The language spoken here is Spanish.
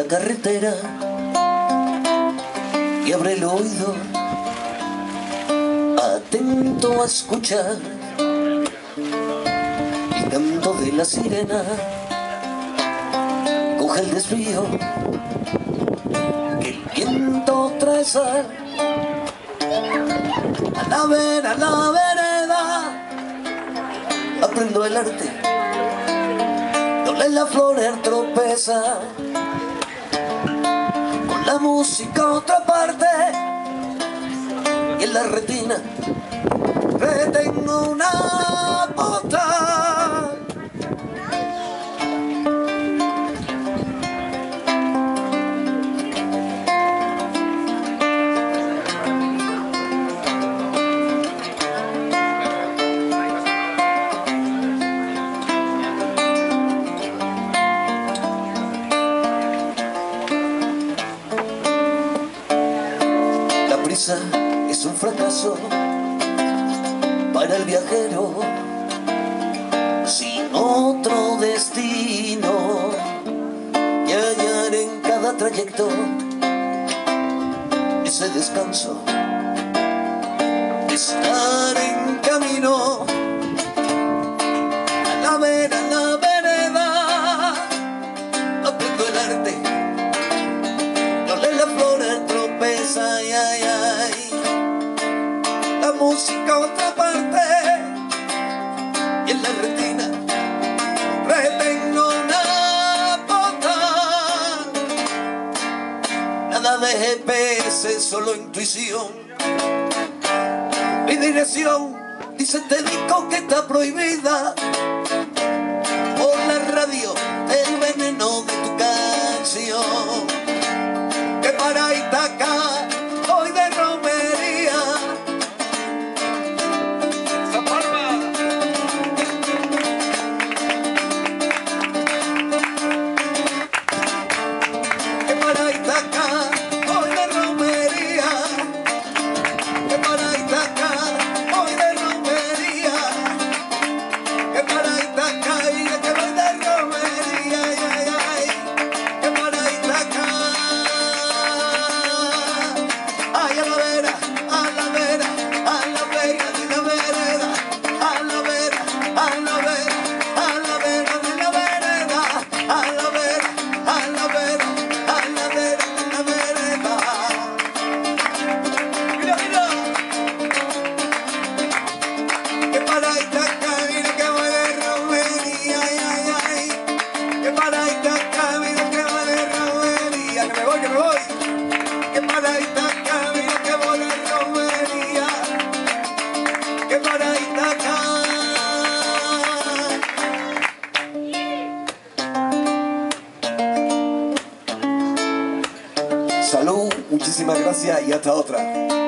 la carretera y abre el oído, atento a escuchar el canto de la sirena. Coge el desvío que el viento trae sal. A la vereda aprendo el arte, donde la flor tropeza. Con la música a otra parte y en la retina retengo una bota. Es un fracaso para el viajero sin otro destino, y hallar en cada trayecto ese descanso, estar en camino. A la vereda aprendo el arte, donde la flor tropeza. La música a otra parte y en la retina retengo una bota. Nada de GPS, solo intuición. Mi dirección dice este disco que está prohibida por la radio, el veneno de tu canción. Que para Itaca hoy de romería. Salud, muchísimas gracias y hasta otra.